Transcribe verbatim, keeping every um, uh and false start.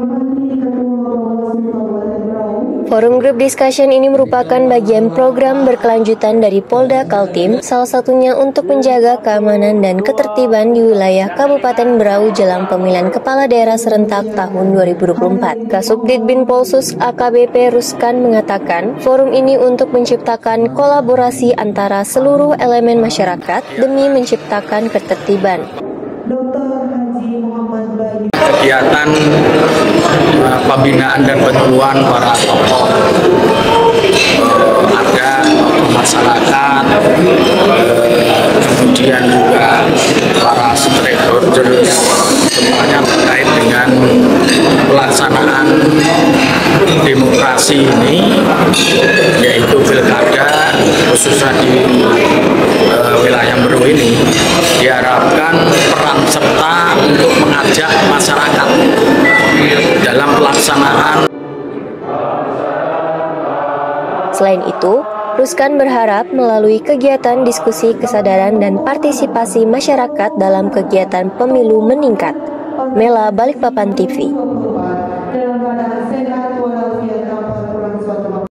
Forum Group Discussion ini merupakan bagian program berkelanjutan dari Polda Kaltim, salah satunya untuk menjaga keamanan dan ketertiban di wilayah Kabupaten Berau jelang pemilihan kepala daerah serentak tahun dua ribu dua puluh empat. Kasubdit Bin Polsus A K B P Ruskan mengatakan, forum ini untuk menciptakan kolaborasi antara seluruh elemen masyarakat demi menciptakan ketertiban. Kegiatan uh, pembinaan dan bantuan para tokoh uh, adat, masyarakat, uh, kemudian juga para stakeholders, semuanya terkait dengan pelaksanaan demokrasi ini, yaitu pilkada khususnya di uh, wilayah Berau ini, diharapkan peran serta untuk mengajak masyarakat dalam pelaksanaan. Selain itu, Ruskan berharap melalui kegiatan diskusi kesadaran dan partisipasi masyarakat dalam kegiatan pemilu meningkat. Mela, Balikpapan T V.